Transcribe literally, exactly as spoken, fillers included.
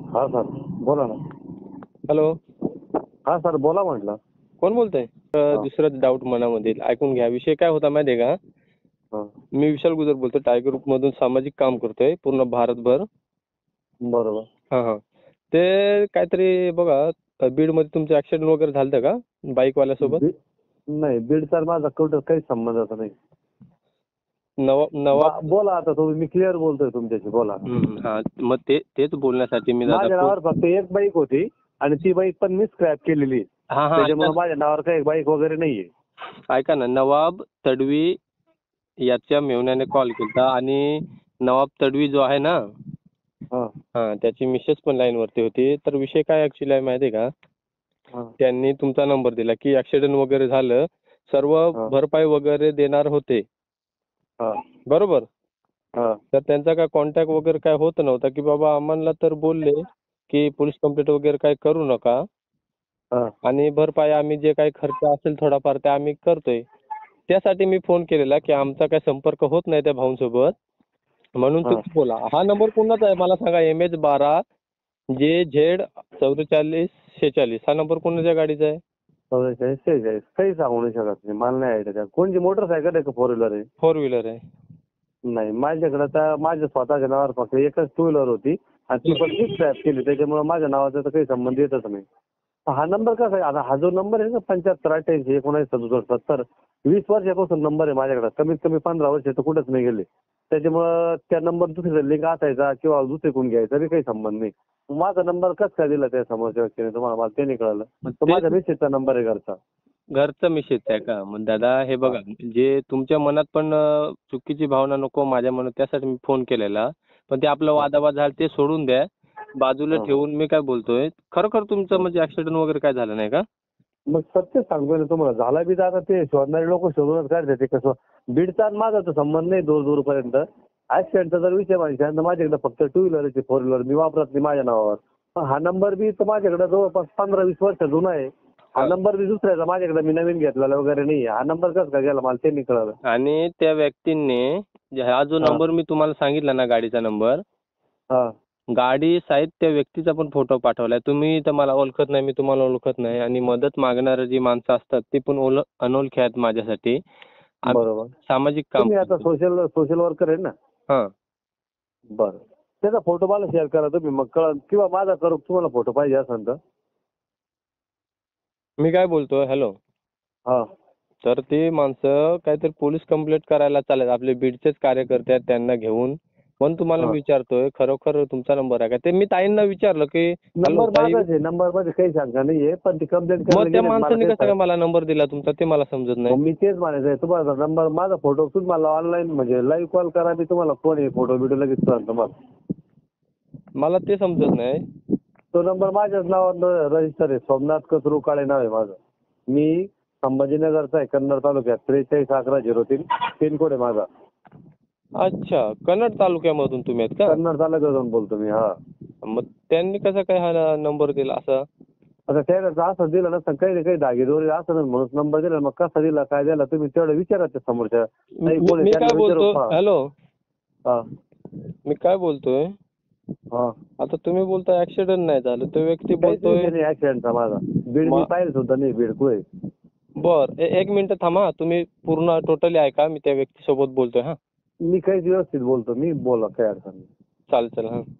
हा सर, बोला ना. हॅलो. हा सर, बोला म्हटलं. कोण बोलतंय? अ, हा, दुसरं डाऊट मनामध्ये ऐकून घ्या. विषय काय होता माहिती आहे का? हा. मी विशाल गुजर बोलतो. टायगर ग्रुपमधून सामाजिक काम करतोय पूर्ण भारतभर. बरोबर. हां हां. ते काहीतरी बघा, अ, बीडमध्ये तुमचं ॲक्सिडेंट वगैरे झालं होतं का बाईकवाल्यासोबत? बी- नाही, बीड सर माझा कुठं काही संबंधाचा नाही. नवा नवाब. बा- बोला आता तुम्ही, मी क्लिअर बोलतोय तुमच्याशी, बोला. हं, हां. मग ते तेच बोलण्यासाठी मी दादा माझ्या फोन. नावावर फक्त एक बाईक होती आणि ती बाईक पण मी स्क्रॅप केलेली. हां हां. ऐका त्याच्यामुळे माझ्या नावावर काही बाईक वगैरे नाहीये. ना ऐका ना, नवाब तडवी याच्या मेहुण्याने कॉल केला आणि नवाब तडवी जो आहे ना, हा, हां, त्याची मिसेस पण लाईनवरती होती. तर विषय काय ॲक्च्युली आहे माहिती आहे का? हा, त्यांनी तुमचा नंबर दिला की ॲक्सिडेंट वगैरे झालं, सर्व हा, भरपाई वगैरे देणार होते, हा, बरोबर? हा, तर त्यांचा काय कॉन्टॅक्ट वगैरे काय होत नव्हता, की बाबा आम्हाला तर बोलले की पोलीस कंप्लेंट वगैरे काय करू नका हा, आणि भरपाई आम्ही जे काही खर्च असेल थोडाफार ते आम्ही करतोय. त्यासाठी मी फोन केलेला की आमचा काही संपर्क होत नाही त्या भाऊंसोबत, म्हणून हा. तुम्ही बोला. हा नंबर कोणाचा आहे मला सांगा? एम एच बारा जे झेड चौवेचाळीस शेहेचाळीस हा नंबर कोणाच्या गाडीचा आहे? चौवेचाळीस शेहेचाळीस काही सांगू नाही शकत नाही, मला नाही आयडिया. कोणची मोटरसायकल आहे का फोर व्हीलर आहे? फोर व्हीलर आहे. नाही, माझ्याकडे तर माझ्या स्वतःच्या नावावर फक्त एकच टू व्हीलर होती आणि ती पण मी स्क्रॅप केली. त्याच्यामुळे माझ्या नावाचा तर काही संबंध येतच नाही. हा नंबर कसा आहे आता? हा जो नंबर आहे ना, पंच्याहत्तर अठ्ठ्याऐंशी एकोणऐंशी सदुसष्ट सत्तर, वीस वर्षापासून नंबर आहे माझ्याकडे. कमीत कमी पंधरा वर्ष तर कुठंच नाही गेले. त्याच्यामुळं त्या नंबर दुसरीचा लिंक असायचा किंवा दुसरे कोण घ्यायचा बी काही संबंध नाही. माझा नंबर कसं काय दिला त्या समोरच्या व्यक्तीने तुम्हाला? मला ते नाही कळलं. मग तो ते माझ्या मिसेसचा नंबर आहे घरचा. घरचं मिसेस आहे का? मग दादा हे हा, बघा, जे तुमच्या मनात पण अ, चुकीची भावना नको माझ्या मनात, त्यासाठी मी फोन केलेला. पण ते आपलं हा, वादावाद झालं ते सोडून द्या. बाजूला हा. ठेवून मी काय बोलतोय, खरोखर तुमचं हा. म्हणजे ॲक्सिडेंट वगैरे काय झालं नाही का? मग सत्य सांगतोय ना तुम्हाला, झाला बी तर आता ते शोधणारे लोक शोधूनच काढतात. ते कसं बीडचा आणि माझा तर संबंध नाही दूर दूरपर्यंत. ऍक्सिडेंटचा जर विषय माहिती तर माझ्याकडे फक्त टू व्हीलरची, फोर व्हीलर मी वापरत नाही माझ्या नावावर. पण हा नंबर बी तर माझ्याकडे जवळपास पंधरा वीस वर्ष जुना आहे. हा हा. नंबर बी दुसऱ्याचा माझ्याकडे, मी नवीन घेतलेला वगैरे नाही. हा नंबर कसं काय गेला मला ते नाही कळलं. आणि त्या व्यक्तींनी जे हा जो हा, नंबर मी तुम्हाला सांगितला ना, गाडीचा नंबर, हा, गाडी सहित त्या व्यक्तीचा पण फोटो पाठवलाय. तुम्ही तर मला ओळखत नाही, मी तुम्हाला ओळखत नाही आणि मदत मागणारी जी माणसं असतात ती पण ओळ अनोळखी आहेत माझ्यासाठी. आम्ही बरोबर. सामाजिक काम तुम्ही आता करतो. सोशल सोशल वर्कर आहे ना? हां. बरं. त्याचा फोटो मला शेअर करा तुम्ही, मग कळलं. किंवा माझा करू, तुम्हाला फोटो पाहिजे असेल तर. मी काय बोलतोय, हॅलो. हा, तर ते माणसं काहीतरी पोलीस कंप्लेंट करायला चालेल. आपले बीडचेच कार्यकर्ते आहेत त्यांना घेऊन. पण तुम्हाला हा. मी विचारतोय, खरोखर तुमचा नंबर आहे का? ते मी ताईंना विचारलं की हॅलो नंबर ताई, माझाच आहे, नंबर मध्ये काही शंका नाहीये. पण ती कंप्लेंट मग करायला त्या गेले मला माणसाने काही कसा काय सांग- मला नंबर दिला तुमचा ते मला समजत नाही. मग मी तेच म्हणायचं आहे तुम्हाला. नंबर माझा फोटो तुम्हाला ऑनलाईन म्हणजे लाईव्ह कॉल करा, मी तुम्हाला कोण आहे फोटो बिटो लगेच कळेल तुम्हाला. मला ते समजत नाही. तो नंबर माझ्याच नावावर रजिस्टर आहे. सोमनाथ कसरू काळे नाव आहे माझं. मी संभाजीनगरचा आहे, कन्नड तालुक्यात. त्रेचाळीस अकरा झिरो तीन पिनकोड आहे माझा. अच्छा, कन्नड तालुक्यामधून तुम्ही आहेत का? कन्नड तालुक्यातून बोलतो मी. हा, मग त्यांनी कसा काय हा नंबर दिला असा? आता त्याला असं दिलं नसतं, काही ना काही दागीदोरी असं म्हणून नंबर दिला. मग कसा दिला काय दिला तुम्ही तेवढं विचारा त्या समोरच्या. नाही मी कोणी मी त्यांना काय विचारू. बोलतो, हा, हॅलो. हा, मी काय बोलतोय, हा. आता तुम्ही बोलताय ऍक्सिडेंट नाही झालं, तो व्यक्ती काहीच बोलतोय. विषय नाही ऍक्सिडेंटचा माझा. बीड मी म- पाहिलं सुद्धा नाही, बीडकुळे. बर, ए- एक मिनिट थांबा. तुम्ही पूर्ण टोटली ऐका, मी त्या व्यक्तीसोबत बोलतोय. हा, मी काहीच व्यवस्थित बोलतो मी, बोला काही अडचण नाही. चालेल चालेल. हां.